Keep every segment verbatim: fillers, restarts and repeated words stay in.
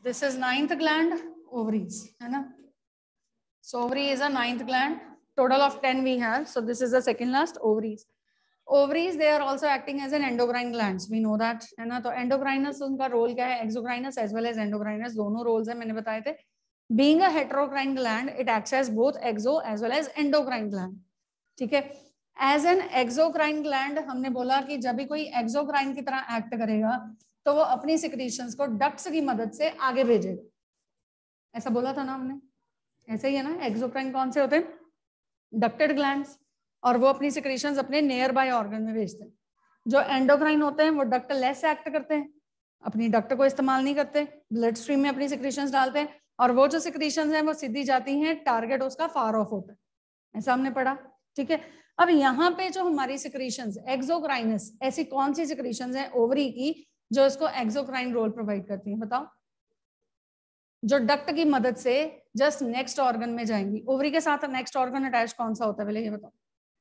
This is ninth gland, ovaries, है ना? So ovary is a ninth gland. Total of ten we have. So this is the second last, ovaries. Ovaries, they are also acting as an endocrine glands. We know that, है ना? तो endocrinous उनका role क्या है? Exocrine as well as endocrinous दोनों roles हैं, मैंने बताए थे. Being a heterocrine gland, it acts as both exo as well as endocrine gland. ठीक है? As an exocrine gland, हमने बोला कि जब भी कोई exocrine की तरह act करेगा, तो वो अपनी secretions को ducts की मदद से आगे भेजेगा. ऐसा बोला था ना हमने? ऐसे ही है ना? एक्सोक्राइन कौन से होते हैं? डक्टेड ग्लैंड्स, और वो अपनी सिक्रीशंस अपने नियर बाय ऑर्गन में भेजते हैं. जो एंडोक्राइन होते हैं वो डक्ट लेस एक्ट करते हैं, अपनी डक्ट को इस्तेमाल नहीं करते, ब्लड स्ट्रीम में अपनी सिक्रीशंस डालते हैं, और वो जो सिक्रीशंस हैं वो सीधी जाती हैं, टारगेट उसका फार ऑफ होता है. ऐसा हमने पढ़ा. ठीक है. अब यहाँ पे जो हमारी सिक्रीशंस एक्सोक्राइनस, ऐसी कौन सी सिक्रीशंस हैं ओवरी की जो इसको एक्सोक्राइन रोल प्रोवाइड करती हैं? बताओ. जो डक्ट की मदद से जस्ट नेक्स्ट ऑर्गन में जाएंगी. ओवरी के साथ नेक्स्ट ऑर्गन अटैच कौन सा होता है पहले ये बताओ.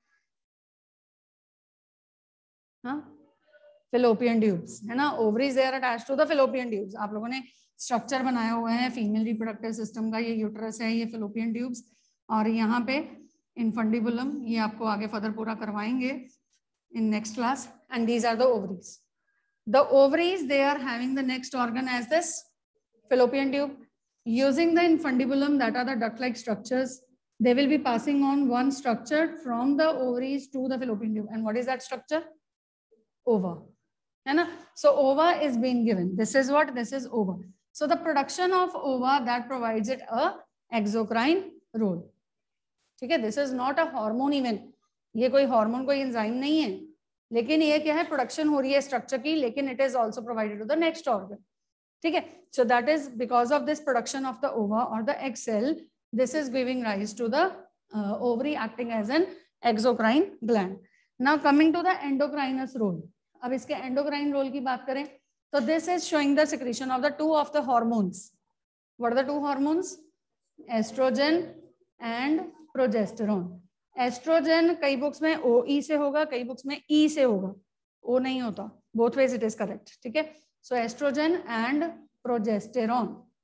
हाँ, फिलोपियन ट्यूब्स, है ना? Ovaries they are attached to the fallopian tubes. आप लोगों ने स्ट्रक्चर बनाया हुआ है फीमेल रिप्रोडक्टिव सिस्टम का. ये यूट्रस है, ये फिलोपियन ट्यूब्स, और यहाँ पे इनफंडिबुलम. ये आपको आगे फर्दर पूरा करवाएंगे in next class. And these are the ovaries. The ovaries they are having the next organ as this fallopian tube. Using the infundibulum, that are the duct-like structures, they will be passing on one structure from the ovaries to the fallopian tube. And what is that structure? Ova. है ना? So ova is being given. This is what? This is ova. So the production of ova, that provides it a exocrine role. ठीक है? This is not a hormone even. ये कोई hormone, कोई enzyme नहीं है, लेकिन ये क्या है? प्रोडक्शन हो रही है स्ट्रक्चर की, लेकिन it is also provided to the next organ. ठीक है. So that is because of this production of the ova or the egg cell, this is giving rise to the uh, ovary acting as an exocrine gland. Now coming to the endocrinous role. अब इसके endocrine role की बात करें तो this is showing the secretion of the two of the hormones. What are the two hormones? Estrogen and progesterone. Estrogen कई books में O E से होगा, कई बुक्स में E से होगा, O नहीं होता. Both ways it is correct. ठीक है. So estrogen and progesterone.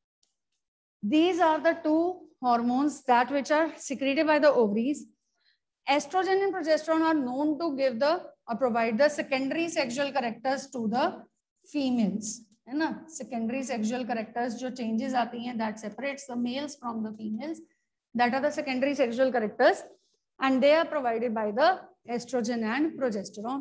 These are the two hormones that which are secreted by the ovaries. Estrogen and progesterone are known to give the or provide the secondary sexual characters to the females. है ना? Secondary sexual characters जो changes आती हैं that separates the males from the females. That are the secondary sexual characters, and they are provided by the estrogen and progesterone.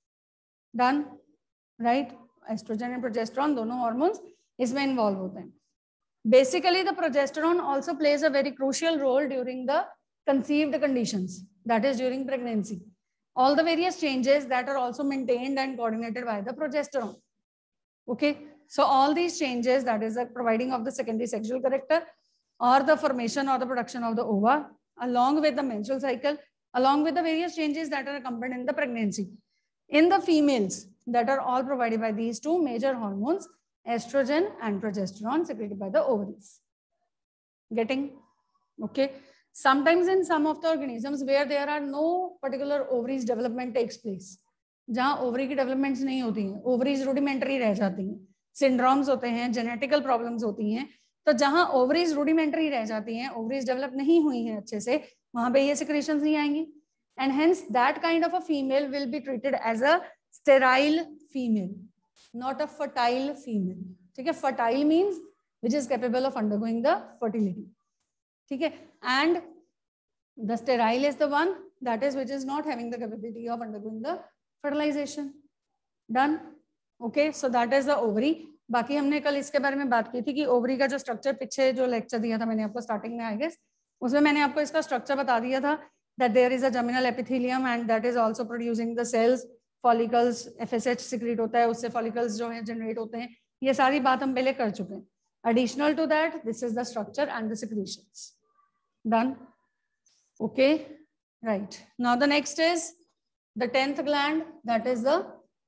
Done, right? Estrogen and progesterone दोनों hormones इसमें involve होते हैं. Basically the progesterone also plays a very crucial role during the conceived conditions, that is during pregnancy. All the various changes that are also maintained and coordinated by the progesterone. Okay, so all these changes, that is the providing of the secondary sexual character और the formation और the production of the ova along with the menstrual cycle, along with the various changes that are accompanied in the pregnancy. In the females, that are all provided by these two major hormones, estrogen and progesterone, secreted by the ovaries. Getting? Okay. Sometimes in some of the organisms where there are no particular ovaries development takes place, जहाँ ovary की developments नहीं होती हैं, ovaries rudimentary रह जाती हैं, syndromes होते हैं, जेनेटिकल प्रॉब्लम्स होती हैं, तो जहाँ ओवरीज रूडिमेंटरी रह जाती हैं, ओवरीज डेवलप नहीं हुई हैं अच्छे से, वहां पे ये सिक्रेशंस नहीं आएंगी. And hence that kind of a female will be treated as a sterile female, not a fertile female. ठीक है? Fertile means which is capable of undergoing the fertility. ठीक है? And the sterile is the one that is which is not having the capability of undergoing the fertilization. Done? Okay, so that is the ovary. बाकी हमने कल इसके बारे में बात की थी कि ओवरी का जो स्ट्रक्चर, पीछे जो लेक्चर दिया था मैंने आपको स्टार्टिंग में, आई गेस उसमें मैंने आपको इसका स्ट्रक्चर बता दिया था. That there is a germinal epithelium and that is also producing the cells, follicles, F S H secrete होता है, उससे follicles जो है generate होते हैं. ये सारी बात हम पहले कर चुके हैं. Additional to that, this is the structure and the secretions. Done? Okay, right. Now the next is the tenth gland, that is the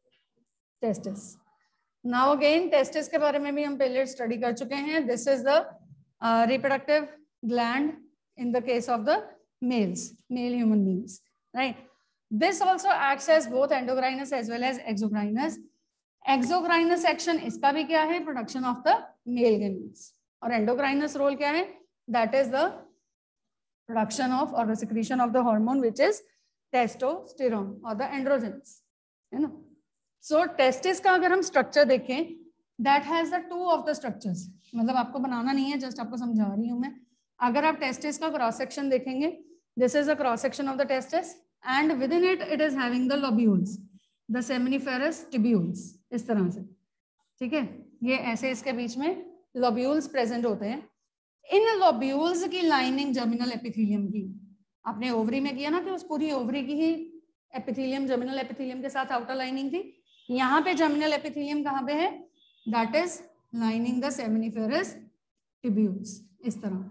testis. Now again, testis के बारे में भी हम पहले study कर चुके हैं. This is the uh, reproductive gland in the case of the males, male human beings, right? This also acts as both endocrinous as well as exocrine. Exocrinous action इसका भी क्या है, production of the male gametes, और endocrinous role क्या है, that is the production of और the secretion of the hormone which is testosterone और the androgens, है ना। सो टेस्टिस का अगर हम स्ट्रक्चर देखें, that has the two of the structures, मतलब आपको बनाना नहीं है, जस्ट आपको समझा रही हूं मैं। अगर आप टेस्टिस का क्रॉस सेक्शन देखेंगे, this is the cross section of the testis and within it it is having the lobules, the seminiferous tubules, इस तरह से, ठीक है। ये ऐसे इसके बीच में लोब्यूल्स प्रेजेंट होते हैं। इन लोब्यूल्स की लाइनिंग जर्मिनल एपिथेलियम की, आपने ओवरी में किया ना कि उस पूरी ओवरी की ही एपिथेलियम जर्मिनल एपिथेलियम के साथ आउटर लाइनिंग थी, यहाँ पे जर्मिनल एपिथेलियम कहाँ पे है, that is lining the seminiferous tubules, इस तरह,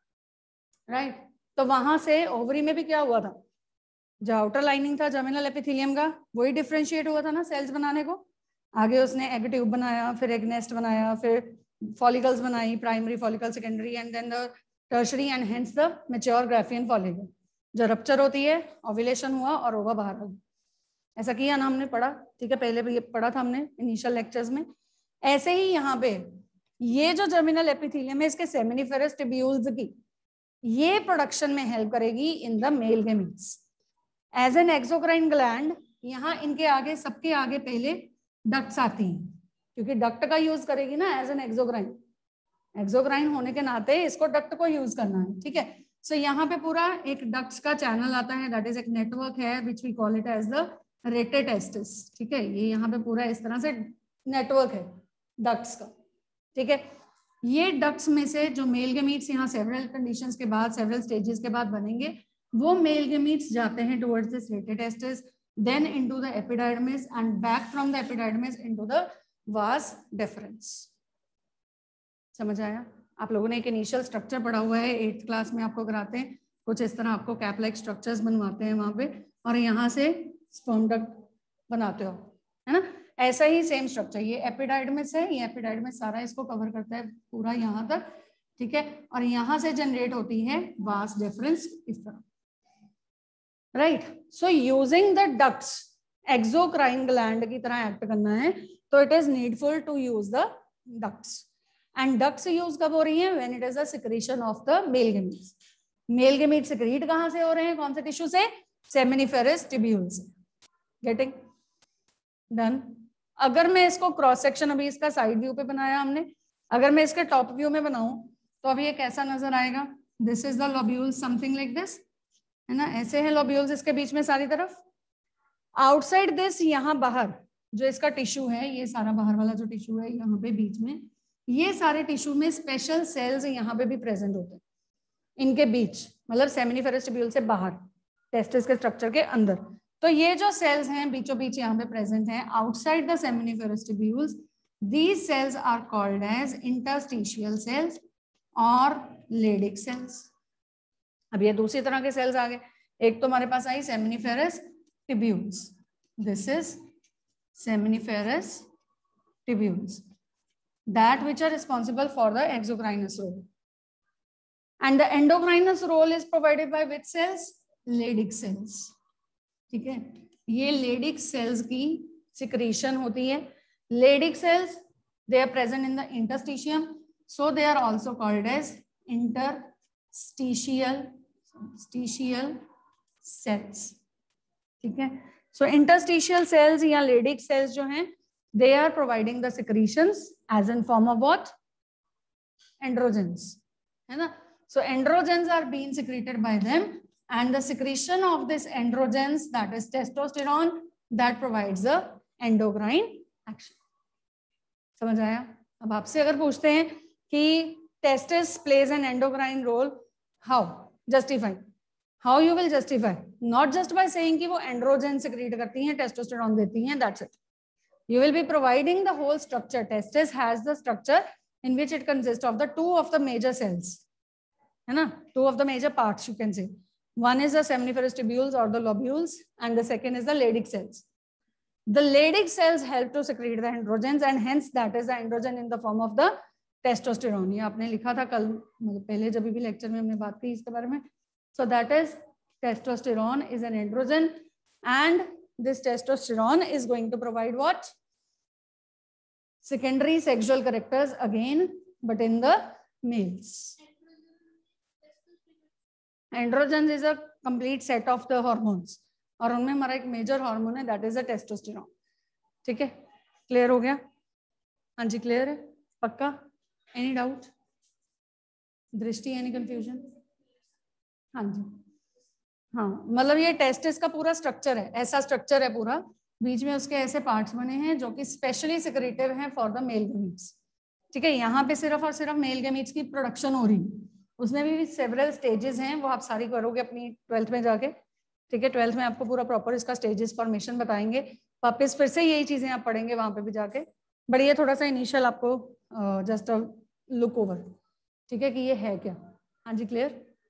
राइट right? तो वहां से ओवरी में भी क्या हुआ था, जो आउटर लाइनिंग था जर्मिनल एपिथेलियम का, वही डिफरेंशिएट हुआ था ना सेल्स बनाने को। आगे उसने एग ट्यूब बनाया, फिर एग नेस्ट बनाया, फिर फॉलिकल्स बनाई, primary follicle, secondary and then the tertiary and hence the mature Graafian follicle. जो रप्चर होती है, ओव्यूलेशन हुआ और ओवा बाहर आ गया, ऐसा किया ना हमने, पढ़ा, ठीक है, पहले भी पढ़ा था हमने इनिशियल लेक्चर्स में। ऐसे ही यहाँ पे ये जो जर्मिनल एपिथेलियम है, इसके सेमिनिफेरस टिब्यूल्स की ये प्रोडक्शन में हेल्प करेगी in the male gametes as an exocrine gland. यहाँ इनके आगे, सबके आगे पहले डक्ट्स आती हैं, क्योंकि डक्ट का यूज करेगी ना एज एन एक्सोक्राइन, एक्सोक्राइन होने के नाते इसको डक्ट को यूज करना है, ठीक है। सो so, यहाँ पे पूरा एक डक्ट्स का चैनल आता है, दैट इज एक नेटवर्क है which we call it as the rete testis, ठीक है। ये यहाँ पे पूरा इस तरह से नेटवर्क है डक्ट्स का, ठीक है। ये डक्ट्स में से जो मेल गेमीट्स यहाँ सेवरल कंडीशंस के बाद, सेवरल स्टेजेस के बाद बनेंगे, वो मेल गेमीट्स जाते हैं towards this rete testis, then into the epidermis and back from the epidermis into the vas deferens. समझ आया? आप लोगों ने एक इनिशियल स्ट्रक्चर पढ़ा हुआ है, एट्थ क्लास में आपको कराते हैं, कुछ इस तरह आपको कैप लाइक स्ट्रक्चर्स बनवाते हैं वहां पे, और यहाँ से स्पर्म डक्ट बनाते हो, है ना। ऐसा ही सेम स्ट्रक्चर, ये एपिडाइडमिस है, ये एपिडाइडमिस सारा इसको कवर करता है पूरा यहाँ तक, ठीक है। और यहाँ से जनरेट होती है वास डिफरेंस, इस तरह, right. So using the ducts, exocrine gland की तरह एक्ट करना है, तो it is needful to use the ducts. And ducts use कब हो रही है, when it is the secretion of the male gametes. Male gamete secrete कहां से हो रहे हैं, कौन से टिश्यू से, सेमिनिफेरस टिब्यूल से। Getting done. अगर मैं इसको क्रॉस सेक्शन, अभी इसका साइड व्यू पे बनाया हमने, अगर मैं इसके टॉप व्यू में बनाऊं तो अभी ये कैसा नजर आएगा, this is the lobules, something like this, है ना। ऐसे है लोब्यूल्स इसके बीच में सारी तरफ। आउटसाइड दिस, यहाँ बाहर जो इसका टिश्यू है, ये सारा बाहर वाला जो टिश्यू है यहाँ पे बीच में, ये सारे टिश्यू में स्पेशल सेल्स यहाँ पे भी प्रेजेंट होते हैं इनके बीच, मतलब सेमिनिफेरस टिब्यूल से बाहर, टेस्टिस के स्ट्रक्चर के अंदर। तो ये जो सेल्स हैं बीचों बीच यहाँ पे प्रेजेंट हैं outside the seminiferous tubules, these cells are called as interstitial cells और लेडिक सेल्स। अब ये दूसरी तरह के सेल्स आ गए, एक तो हमारे पास आई seminiferous tubules, this is seminiferous tubules, that which are responsible for the exogynous role, and the endogynous role is provided by which cells, Leydig cells, ठीक है। ये Leydig cells की secretion होती है। Leydig cells, they are present in the interstitium, so they are also called as interstitial interstitial cells, ठीक है। so interstitial cells या Leydig cells जो हैं, they are providing the secretions as in form of what, androgens, है ना। so androgens are being secreted by them, and the secretion of this androgens, that is testosterone, that provides the endocrine action। समझ आया? अब आपसे अगर पूछते हैं कि testis plays an endocrine role, how justify, how you will justify, not just by saying कि वो androgen secrete करती हैं, testosterone देती हैं, that's it। You will be providing the whole structure. Testis has the structure in which it consists of the two of the major cells, है ना, two of the major parts you can say. One is the seminiferous tubules or the lobules, and the second is the Leydig cells. The Leydig cells help to secrete the androgens, and hence that is the androgen in the form of the testosterone. ये आपने लिखा था कल, पहले जब भी lecture में हमने बात की इसके बारे में. So that is testosterone is an androgen, and this testosterone is going to provide what? secondary sexual characters again, but in the males. Androgens is a complete set of the hormones, और उनमें हमारा एक major hormone है, that is a testosterone. ठीक है, clear हो गया? हाँ जी, क्लियर है पक्का? Any doubt? Drishti, any confusion? हाँ जी, हाँ, मतलब ये टेस्टिस का पूरा स्ट्रक्चर है, ऐसा स्ट्रक्चर है पूरा, बीच में उसके ऐसे पार्ट्स बने हैं जो कि स्पेशली सिक्रेटिव हैं फॉर द मेल गमीट्स. ठीक है, यहाँ पे सिर्फ और सिर्फ मेल गमीट्स की प्रोडक्शन हो रही है, उसमें भी सेवरल स्टेजेस हैं, वो आप सारी करोगे अपनी ट्वेल्थ में जाके. ठीक है, ट्वेल्थ में आपको पूरा प्रॉपर इसका स्टेजेस फॉर्मेशन बताएंगे, वापस फिर से यही चीजें आप पढ़ेंगे वहां पे भी जाके. बट ये थोड़ा सा इनिशियल आपको जस्ट अ लुक ओवर, ठीक है, कि ये है क्या. हाँ जी, clear?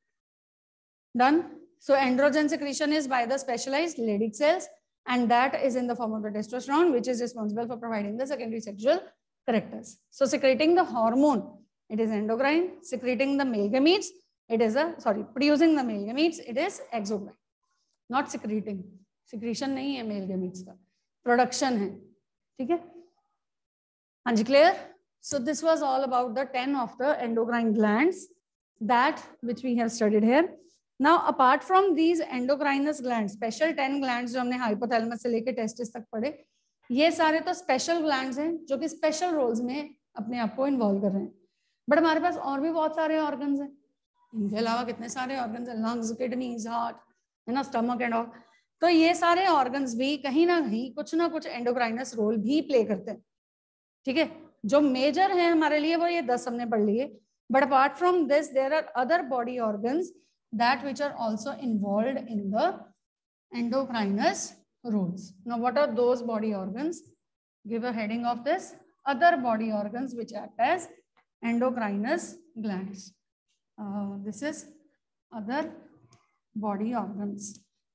Done. So androgen secretion is by the specialised Leydig cells and that is in the form of the testosterone, which is responsible for providing the secondary sexual characters. So secreting the hormone, it is endocrine. Secreting the male gametes, it is a sorry producing the male gametes, it is exocrine. Not secreting, secretion नहीं है male gametes का, production है. ठीक है, हाँ जी, clear? So this was all about the ten of the endocrine glands that which we have studied here. Now apart from these endocrinous glands, special ten glands जो हमने hypothalamus से लेके testis तक पढ़े, ये सारे तो special glands हैं जो कि special roles में अपने आप को involve कर रहे हैं. बट हमारे पास और भी बहुत सारे organs हैं, इनके अलावा कितने सारे organs हैं, lungs, kidneys, heart, है ना, stomach and all. तो ये सारे organs भी कहीं ना कहीं कुछ ना कुछ endocrinous role भी play करते हैं. ठीक है, जो major है हमारे लिए वो ये दस हमने पढ़ लिए. But apart from this, there are other body organs that which are also involved in the endocrinous roles. Now what are those body organs? Give a heading of this: other body organs which act as endocrinous glands. Uh, this is other body organs.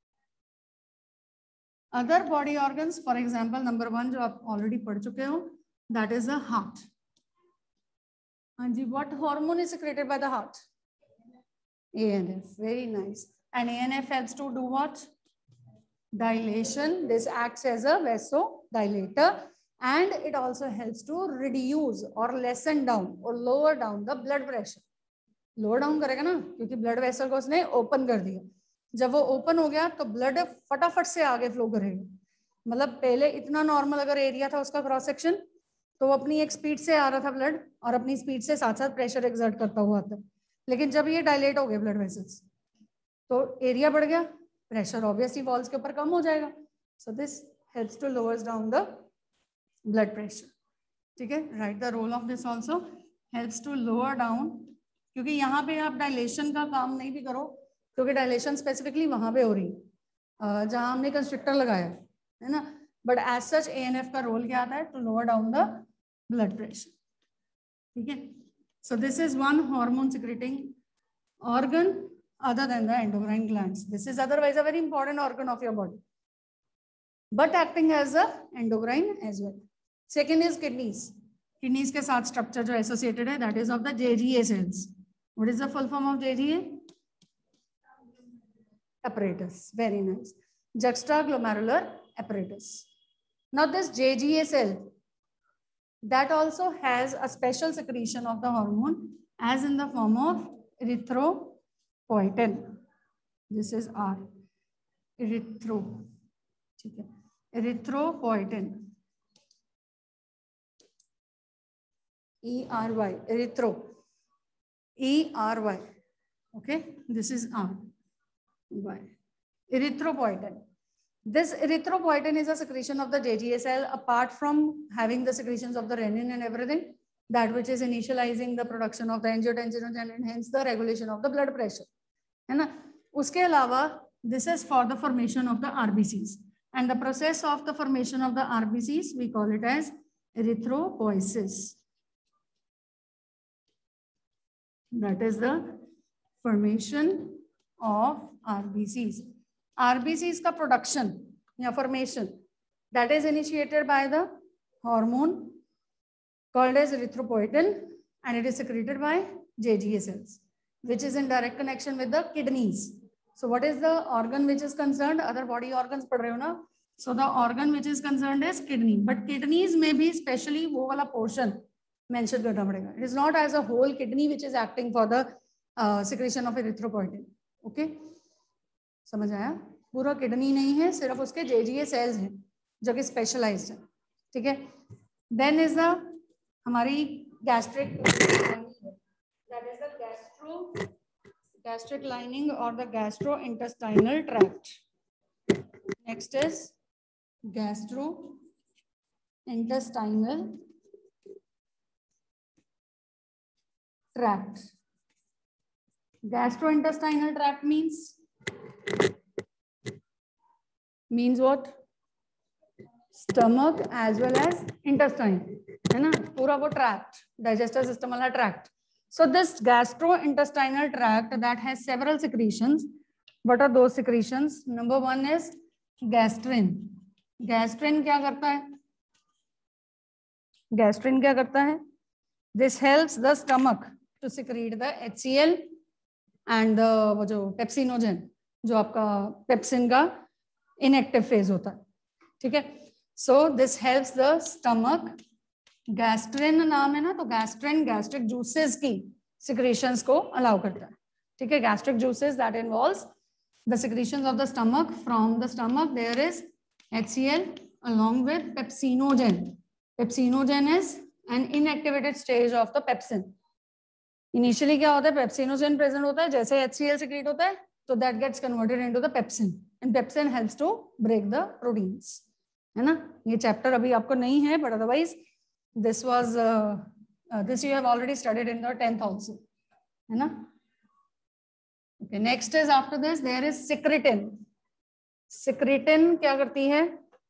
Other body organs, for example, number one जो आप already पढ़ चुके हो, that is the heart. हाँ जी, what hormone is secreted by the heart? A N F. Very nice. And A N F helps to do what? Dilation. This acts as a vasodilator, and it also helps to reduce or lessen down or lower down the blood pressure. Lower down करेगा ना, क्योंकि blood vessel को उसने open कर दिया. जब वो open हो गया तो blood फटाफट से आगे flow करेगा. मतलब पहले इतना normal अगर area था उसका cross section, तो वो अपनी एक speed से आ रहा था blood और अपनी speed से साथ साथ pressure exert करता हुआ आता. लेकिन जब ये डायलेट हो गए ब्लड वेसल्स तो एरिया बढ़ गया, प्रेशर ऑब्वियसली वॉल्स के ऊपर कम हो जाएगा. So this helps to lowers down the blood pressure. ठीक है, right the role of this also helps to lower down, क्योंकि यहाँ पे आप डायलेशन का काम नहीं भी करो, क्योंकि डायलेशन स्पेसिफिकली वहां पे हो रही है जहां हमने कंस्ट्रिक्टर लगाया है ना. But as such A N F का रोल क्या आता है? To lower down the blood pressure. ठीक है, so this is one hormone secreting organ other than the endocrine glands. This is otherwise a very important organ of your body, but acting as a endocrine as well. Second is kidneys. Kidneys के साथ structure जो associated है, that is of the J G A cells. What is the full form of J G A? Apparatus. Very nice. Juxtaglomerular apparatus. Now this J G A cell, that also has a special secretion of the hormone as in the form of erythropoietin. This is R. Erythro. Okay. Erythropoietin. E R Y. Erythro. E R Y. Okay. This is R. Y. Erythropoietin. This erythropoietin is a secretion of the J G A cell. Apart from having the secretions of the renin and everything, that which is initializing the production of the angiotensinogen and hence the regulation of the blood pressure, है ना. उसके अलावा this is for the formation of the R B Cs, and the process of the formation of the R B Cs we call it as erythropoiesis. That is the formation of R B Cs. R B Cs का production या formation, that is initiated by the hormone called as erythropoietin, and it is secreted by J G A cells, which is in direct connection with the kidneys. So what is the organ which is concerned? Other body organs पढ़ रहे हो ना, So the organ which is concerned is kidney, but kidneys में भी specially वो वाला portion mention करना पड़ेगा. It is not as a whole kidney which is acting for the uh, secretion of erythropoietin. Okay, समझ आया? पूरा kidney नहीं है, सिर्फ उसके J G A cells हैं जो कि specialized है. ठीक है? Then is the हमारी gastric that is the gastro gastric lining or the gastrointestinal tract. Next is gastrointestinal tract. Gastrointestinal tract means means what? Stomach as well as intestine, है ना? पूरा वो tract, digestive system वाला tract. So this gastrointestinal tract that has several secretions. What are those secretions? Number one is gastrin. Gastrin क्या करता है? Gastrin क्या करता है? This helps the stomach to secrete the H C L and the वो जो pepsinogen, जो आपका pepsin का inactive phase होता है. ठीक है? So this helps the stomach. Gastrin नाम है ना, तो gastrin gastric juices की secretions को allow करता है. ठीक है? Gastric juices that involves the secretions of the stomach. From the stomach there is H C L along with pepsinogen. Pepsinogen is an inactivated stage of the pepsin. Initially क्या होता है? Pepsinogen present होता है, जैसे H C L secrete होता है, तो that gets converted into the pepsin, and pepsin helps to break the proteins. है ना? ये chapter अभी आपको नहीं है, but otherwise this was uh, uh, this you have already studied in the tenth also. है ना? Okay, next is after this there is secretin. Secretin क्या करती है?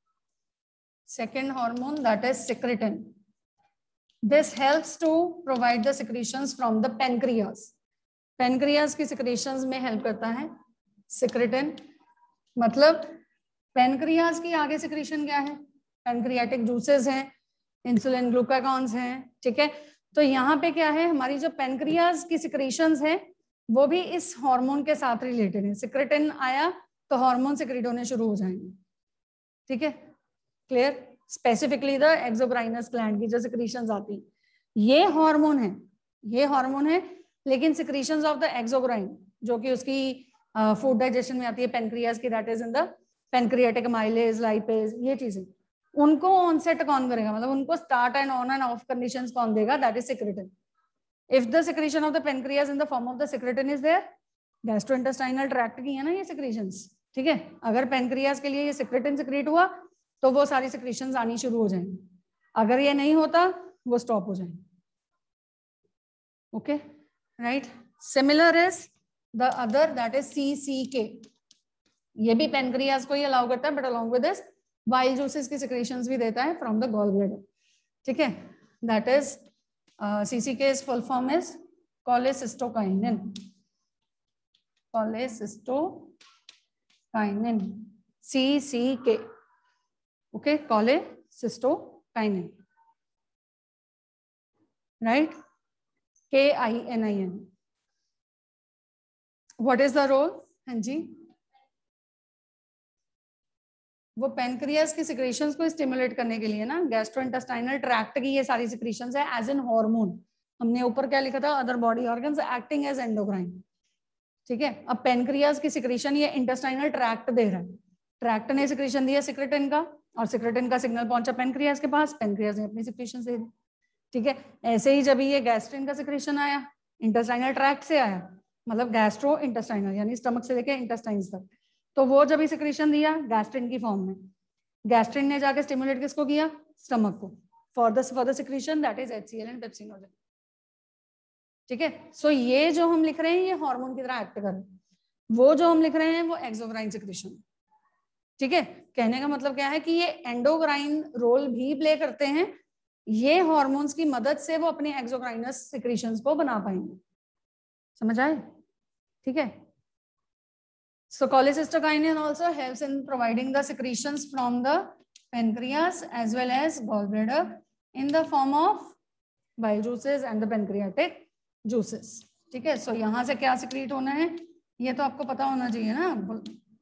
Second hormone, that is secretin. This helps to provide the secretions from the pancreas. Pancreas की secretions में help करता है secretin. मतलब pancreas की आगे secretion क्या है? Pancreatic juices हैं, insulin glucagons हैं. ठीक है? तो यहाँ पे क्या है? हमारी जो pancreas की secretions है वो भी इस हार्मोन के साथ रिलेटेड है. सिक्रेटिन आया तो हार्मोन सिक्रेट होने शुरू हो जाएंगे. ठीक है? Clear? Specifically the exocrinous gland की जो सिक्रीशंस आती हैं, ये हार्मोन है, ये हार्मोन है, लेकिन सिक्रीशंस ऑफ द एक्सोक्राइन जो कि उसकी फूड uh, डाइजेशन में आती है पेनक्रियाज की, that is in the pancreatic amylase, lipase, ये चीजें उनको ऑन सेट कौन करेगा? मतलब उनको start and on and off conditions कौन देगा? That is secretin. If the secretion of the pancreas in the form of the secretin is there, gastrointestinal tract की है ना ये secretions. ठीक है? अगर pancreas के लिए ये secretin secrete हुआ तो वो सारी secretions आनी शुरू हो जाएंगी. अगर ये नहीं होता वो stop हो जाएंगे. Okay, right? Similar is the other, that is C C K. ये भी pancreas को ही allow करता है, but along with this bile juices की secretions भी देता है from the gallbladder. ठीक है? That is Uh, C C K's full form is cholecystokinin. Cholecystokinin. C C K. Okay, cholecystokinin. Right? K I N I N. What is the role? हाँ जी. वो pancreas की secretions को stimulate करने के लिए ना, गैस्ट्रोइंटेस्टाइनल ट्रैक्ट की ये सारी सिक्रीशंस है एज एन हार्मोन. हमने ऊपर क्या लिखा था? Other body organs acting as endocrine. ठीक है? अब पेनक्रियास की सिक्रीशन ये इंटेस्टाइनल ट्रैक्ट दे रहा है. ट्रैक्ट ने सिक्रीशन दिया सिक्रेटिन का, और सिक्रेटिन का सिग्नल पहुंचा पेनक्रियास के पास, पेनक्रियास ने अपनी सिक्रीशन दे दी. ठीक है? ऐसे ही जब ये गैस्ट्रिन का सिक्रीशन आया, इंटेस्टाइनल ट्रैक्ट से आया, मतलब गैस्ट्रो इंटेस्टाइनल यानी स्टमक से लेके इंटेस्टाइन्स तक, तो वो जब सिक्रीशन दिया गैस्ट्रिन की फॉर्म में, गैस्ट्रिन ने जाके स्टिमुलेट किसको किया? स्टमक को, for the for the secretion that is HCl and pepsinogen. ठीक है? सो so, ये जो हम लिख रहे हैं ये हार्मोन की तरह एक्ट कर रहे हैं, वो जो हम लिख रहे हैं वो एक्सोक्राइन सिक्रीशन. ठीक है? कहने का मतलब क्या है कि ये एंडोक्राइन रोल भी प्ले करते हैं. ये हार्मोन्स की मदद से वो अपने एक्सोक्राइनस सिक्रीशंस को बना पाएंगे. समझ आए? ठीक है? So cholecystokinin also helps in providing the secretions from the pancreas as well as gallbladder in the form of bile juices and the pancreatic juices. ठीक है? So यहाँ से क्या secrete होना है ये तो आपको पता होना चाहिए ना.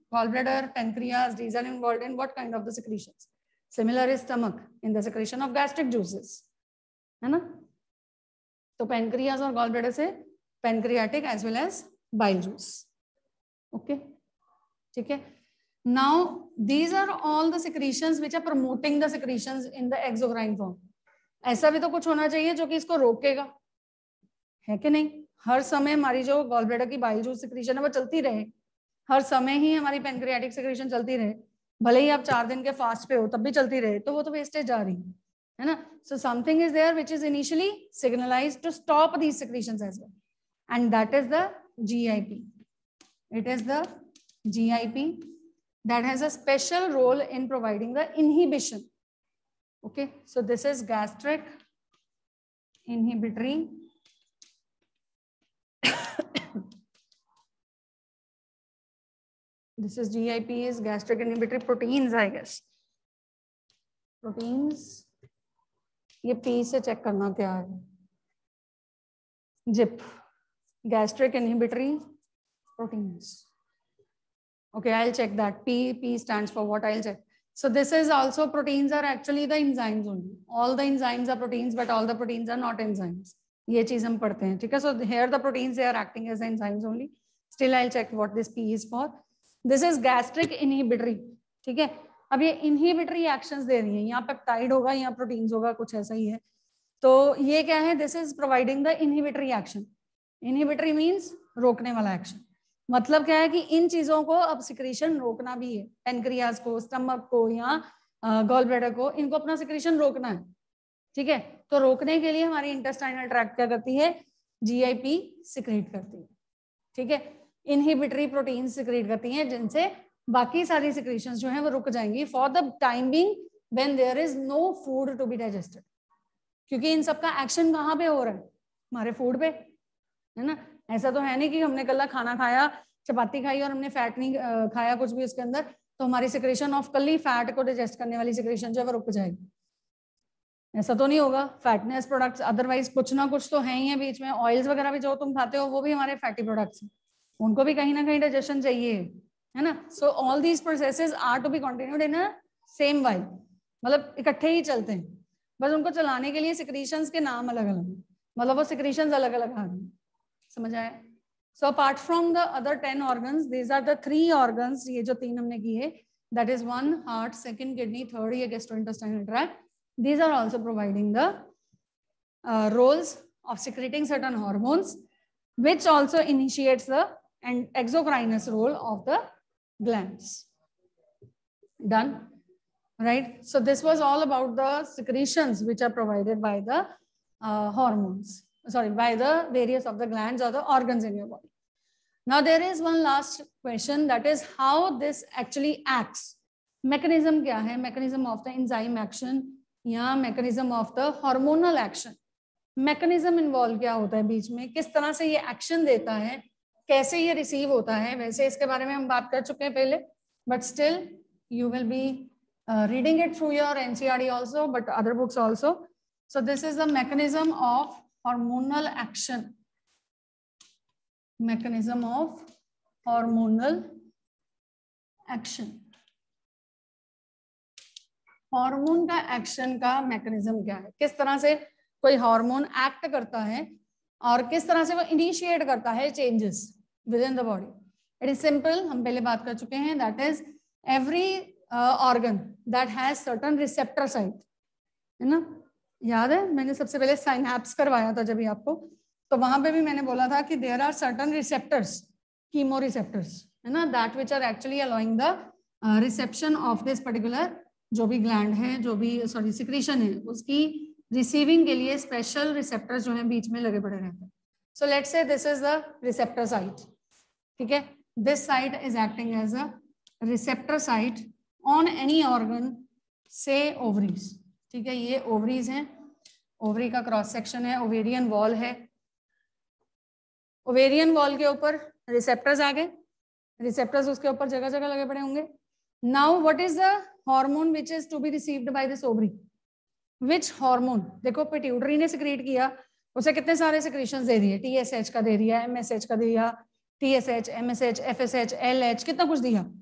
gallbladder, pancreas, these are involved in what kind of the secretions? Similar is stomach in the secretion of gastric juices, है ना? तो pancreas और gallbladder से pancreatic as well as bile juice. Okay, ठीक है. Now these are all the secretions which are promoting the secretions in the exocrine form. ऐसा भी तो कुछ होना चाहिए जो कि इसको रोकेगा, है कि नहीं? हर समय हमारी जो गॉल ब्लैडर की बाइल जूस सिक्रीशन है वो चलती रहे, हर समय ही हमारी पेनक्रियाटिक सिक्रीशन चलती रहे, भले ही आप चार दिन के फास्ट पे हो तब भी चलती रहे, तो वो तो वेस्टेज जा रही है ना. So something is there which is initially signalized to stop these secretions as well, and that is the GIP. It is the GIP that has a special role in providing the inhibition. Okay, so this is gastric inhibitory this is G I P is gastric inhibitory proteins, I guess. Proteins, ये P से check करना क्या है. G I P, gastric inhibitory proteins. Okay, I'll check that. P, P stands for what? I'll check. So this is also, proteins are actually the enzymes only. All the enzymes are proteins, but all the proteins are not enzymes. ये चीज हम पढ़ते हैं, ठीक है? So here the proteins, they are acting as enzymes only. Still I'll check what this P is for. This is gastric inhibitory, ठीक है? अब ये inhibitory actions दे रही हैं, यहाँ peptide होगा, यहाँ proteins होगा, कुछ ऐसा ही है. तो ये क्या है? This is providing the inhibitory action. Inhibitory means रोकने वाला action. मतलब क्या है कि इन चीजों को अब सिक्रीशन रोकना भी है, पेनक्रियाज को, स्टमक को या गॉल ब्लैडर को, इनको अपना सिक्रीशन रोकना है, ठीक है? तो रोकने के लिए हमारी इंटेस्टाइनल ट्रैक्ट क्या करती है? जीआईपी सिक्रीट करती है, ठीक है? इनहिबिटरी प्रोटीन सिक्रीट करती हैं जिनसे बाकी सारी सिक्रीशंस जो हैं वो रुक जाएंगी for the time being when there is no food to be digested. क्योंकि इन सबका एक्शन कहाँ पे हो रहा है? हमारे फूड पे, है ना? ऐसा तो है नहीं कि हमने कल खाना खाया, चपाती खाई और हमने फैट नहीं खाया कुछ भी उसके अंदर, तो हमारी सिक्रेशन ऑफ कल ही फैट को डाइजेस्ट करने वाली सिक्रेशन जो है वो रुक जाएगी. ऐसा तो नहीं होगा. फैटनेस प्रोडक्ट्स अदरवाइज कुछ ना कुछ तो है ही है बीच में. ऑयल्स वगैरह भी जो तुम खाते हो वो भी हमारे फैटी प्रोडक्ट्स हैं, उनको भी कहीं ना कहीं डाइजेशन चाहिए, है ना? So all these processes are to be continued in a same way, मतलब इकट्ठे ही चलते हैं, बस उनको चलाने के लिए सिक्रीशंस के नाम अलग अलग हैं, मतलब वो सिक्रीशंस अलग अलग आ रही हैं. समझ आया? So apart from the other ten organs, these are the three organs, ये जो तीन हमने किए, that is one heart, second kidney, third ये gastrointestinal tract. These are also providing the uh, roles of secreting certain hormones, which also initiates the and exocrinous role of the glands. Done, right? So this was all about the secretions which are provided by the uh, hormones. Sorry, by the various of the glands or the organs in your body. Now there is one last question, that is how this actually acts. Mechanism क्या है? Mechanism of the enzyme action या mechanism of the hormonal action. Mechanism involve क्या होता है बीच में, किस तरह से ये action देता है, कैसे ये receive होता है? वैसे इसके बारे में हम बात कर चुके हैं पहले, but still you will be uh, reading it through your N C R T also, but other books also. So this is the mechanism of hormonal action. Mechanism of hormonal action. Hormone का action का mechanism क्या है? किस तरह से कोई hormone act करता है और किस तरह से वो इनिशिएट करता है changes within the body. It is simple, हम पहले बात कर चुके हैं. That is every organ that has certain receptor site, है ना? याद है मैंने सबसे पहले साइनैप्स करवाया था जब भी आपको, तो वहां पे भी मैंने बोला था कि there are certain receptors, chemoreceptors, है ना, that which are actually allowing the reception of this particular जो भी ग्लैंड है, जो भी सॉरी सिक्रीशन है, उसकी रिसीविंग के लिए स्पेशल रिसेप्टर्स जो है बीच में लगे पड़े रहते हैं. So let's say this is the receptor site, ठीक है. This site is acting as a receptor site on any organ say ovaries, ठीक है. ये ओवरीज हैं, ओवरी का क्रॉस सेक्शन है, ओवेरियन वॉल है, ओवेरियन वॉल के ऊपर रिसेप्टर्स आ गए, रिसेप्टर्स उसके ऊपर जगह जगह लगे पड़े होंगे. Now what is the hormone which is to be received by this ovary? Which hormone? देखो पिट्यूटरी ने सिक्रीट किया, उसे कितने सारे सिक्रीशंस दे दिए, टीएसएच का दे दिया, एमएसएच का दिया, टीएसएच, एमएसएच, एफएसएच, एलएच, कितना कुछ दिया,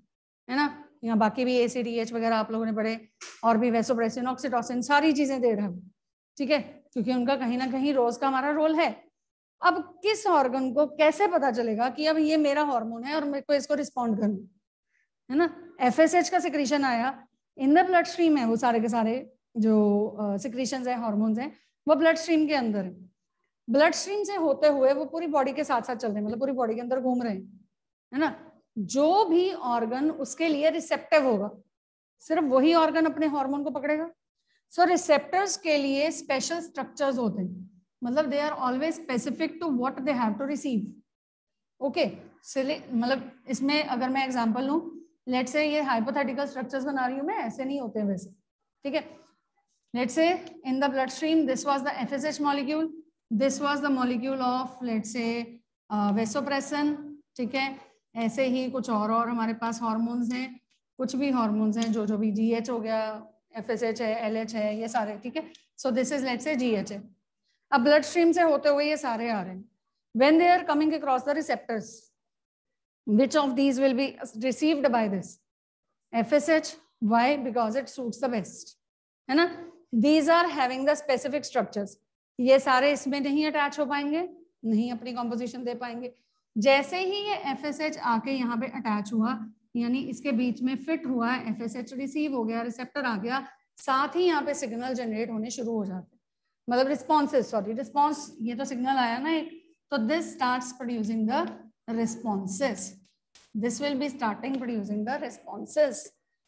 है ना। यहाँ बाकी भी ए सी टी एच वगैरह आप लोगों ने पढ़े, और भी वैसोप्रेसिन, ऑक्सीटोसिन, सारी चीजें दे रहा है, ठीक है, क्योंकि उनका कहीं ना कहीं रोज का हमारा रोल है। अब किस ऑर्गन को कैसे पता चलेगा कि अब ये मेरा हार्मोन है और मेरे को इसको रिस्पॉन्ड करना है ना। एफ एस एच का सिक्रीशन आया इन द ब्लड स्ट्रीम है, वो सारे के सारे जो सिक्रीशंस है, हार्मोन्स हैं, वो ब्लड स्ट्रीम के अंदर है। ब्लड स्ट्रीम से होते हुए वो पूरी बॉडी के साथ साथ चल रहे हैं, मतलब पूरी बॉडी के अंदर घूम रहे हैं, है ना। जो भी ऑर्गन उसके लिए रिसेप्टिव होगा, सिर्फ वही ऑर्गन अपने हार्मोन को पकड़ेगा। सो so, रिसेप्टर्स के लिए स्पेशल स्ट्रक्चर्स होते हैं, मतलब they are always specific to what they have to receive. Okay, मतलब इसमें अगर मैं एग्जांपल लूं, लेट्स से ये हाइपोथेटिकल स्ट्रक्चर्स बना रही हूं मैं, ऐसे नहीं होते हैं वैसे, ठीक है। Let's say in the blood stream this was the F S H molecule, this was the molecule of let's say vasopressin, ठीक है। ऐसे ही कुछ और और हमारे पास हार्मोन्स हैं, कुछ भी हार्मोन्स हैं, जो जो भी जी एच हो गया, एफ एस एच है, एल एच है, ये सारे, ठीक है। So this is let's say ji H है। अब ब्लड स्ट्रीम से होते हुए ये सारे आ रहे हैं। When they are coming across the receptors, which of these will be received by this F S H? Why? Because it suits the best, है ना। These are having the specific structures. ये सारे इसमें नहीं अटैच हो पाएंगे, नहीं अपनी कॉम्पोजिशन दे पाएंगे। जैसे ही ये F S H आके यहाँ पे अटैच हुआ, यानी इसके बीच में फिट हुआ, F S H रिसीव हो गया, रिसेप्टर आ गया, साथ ही यहाँ पे सिग्नल जनरेट होने शुरू हो जाते हैं, मतलब रिस्पॉन्सेस, सॉरी रिस्पॉन्स, ये तो सिग्नल आया ना एक, तो this starts producing the responses. This will be starting producing the responses.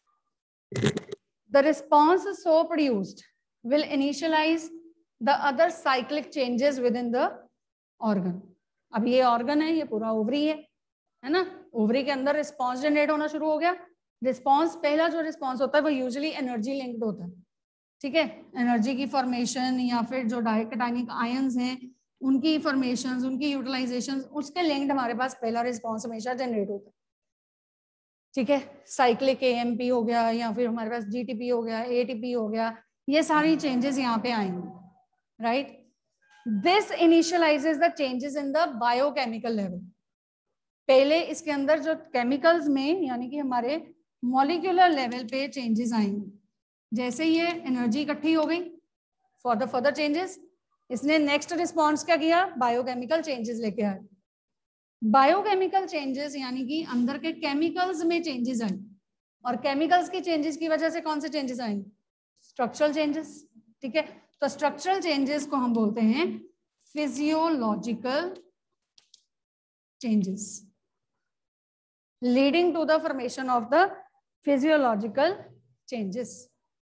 The response so produced will initialize the other cyclic changes within the organ. अब ये organ है, ये पूरा ओवरी है, है ना। ओवरी के अंदर रिस्पॉन्स जनरेट होना शुरू हो गया। रिस्पॉन्स, पहला जो रिस्पॉन्स होता है वो यूजुअली एनर्जी लिंक्ड होता है, ठीक है। एनर्जी की फॉर्मेशन या फिर जो डाइकेटाइनिक आयंस हैं उनकी फॉर्मेशंस, उनकी यूटिलाइजेशंस, उसके लिंक्ड हमारे पास पहला रिस्पॉन्स हमेशा जनरेट होता है, ठीक है। साइक्लिक एएमपी हो गया, या फिर हमारे पास जीटीपी हो गया, एटीपी हो गया, ये सारी चेंजेस यहाँ पे आएंगे, right. This initializes the changes in the biochemical level. पहले इसके अंदर जो केमिकल्स में, यानी कि हमारे मॉलिक्यूलर लेवल पे चेंजेस आएंगे। जैसे ये एनर्जी इकट्ठी हो गई फॉर द फर्दर चेंजेस, इसने नेक्स्ट रिस्पॉन्स क्या किया, बायोकेमिकल चेंजेस लेके आए। बायोकेमिकल चेंजेस यानी कि अंदर के केमिकल्स में चेंजेस आए, और केमिकल्स की चेंजेस की वजह से कौन से चेंजेस आएंगे, स्ट्रक्चरल चेंजेस, ठीक है। तो स्ट्रक्चरल चेंजेस को हम बोलते हैं physiological changes, leading to the formation of the physiological changes.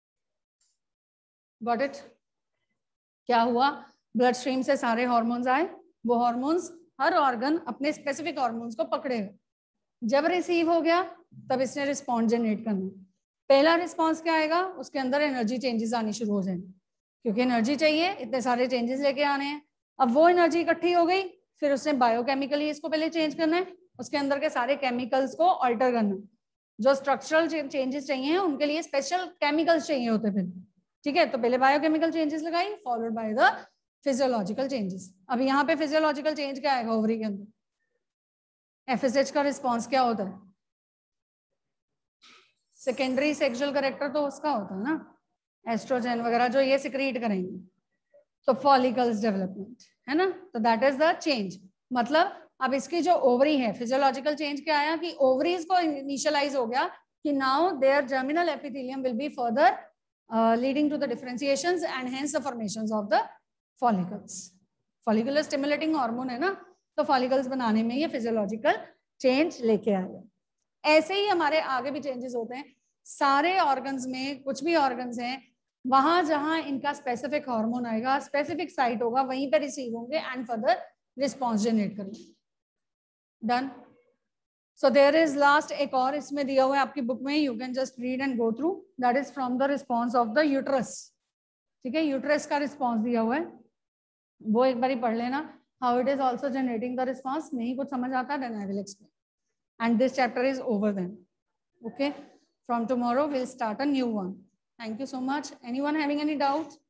Got it? क्या हुआ, ब्लड स्ट्रीम से सारे हार्मोन्स आए, वो हार्मोन्स हर ऑर्गन अपने स्पेसिफिक हार्मोन्स को पकड़ेगा। जब रिसीव हो गया तब इसने रिस्पॉन्स जनरेट करना। पहला रिस्पॉन्स क्या आएगा, उसके अंदर एनर्जी चेंजेस आनी शुरू हो जाएंगे, क्योंकि एनर्जी चाहिए, इतने सारे चेंजेस लेके आने हैं। अब वो एनर्जी इकट्ठी हो गई, फिर उसने बायोकेमिकली इसको पहले चेंज करना है, उसके अंदर के सारे केमिकल्स को ऑल्टर करना है। जो स्ट्रक्चरल चेंजेस चाहिए उनके लिए स्पेशल केमिकल्स चाहिए होते फिर, ठीक है। तो पहले बायोकेमिकल चेंजेस लगाई, followed by the physiological changes. अब यहाँ पे फिजियोलॉजिकल चेंज क्या आएगा ओवरी के अंदर, एफएसएच का रिस्पॉन्स क्या होता है, सेकेंडरी सेक्सुअल कैरेक्टर तो उसका होता है ना, एस्ट्रोजन वगैरह जो ये सिक्रीट करेंगे, तो फॉलिकल्स डेवलपमेंट, है ना। तो दैट इज द चेंज। मतलब अब इसकी जो ओवरी है, फिजियोलॉजिकल चेंज क्या आया कि ओवरीज को इनिशियलाइज हो गया कि now there germinal epithelium will be further leading to the differentiations and hence the formations of the follicles. Follicular stimulating hormone है ना, तो फॉलिकल्स बनाने में ये फिजियोलॉजिकल चेंज लेके आएगा। ऐसे ही हमारे आगे भी चेंजेस होते हैं सारे ऑर्गन्स में। कुछ भी ऑर्गन्स हैं वहां जहां इनका स्पेसिफिक हार्मोन आएगा, स्पेसिफिक साइट होगा, वहीं पे रिसीव होंगे एंड फर्दर रिस्पॉन्स जनरेट करेंगे। Done. So there is last एक और इसमें दिया हुआ है आपकी बुक में, you can just read and go through, that is from the response of the uterus. ठीक है, यूट्रस का रिस्पॉन्स दिया हुआ है, वो एक बार पढ़ लेना। How it is also generating the response. नहीं कुछ समझ आता then I will explain, and this chapter is over then. Okay, from tomorrow we'll start a new one. Thank you so much. Anyone having any doubts?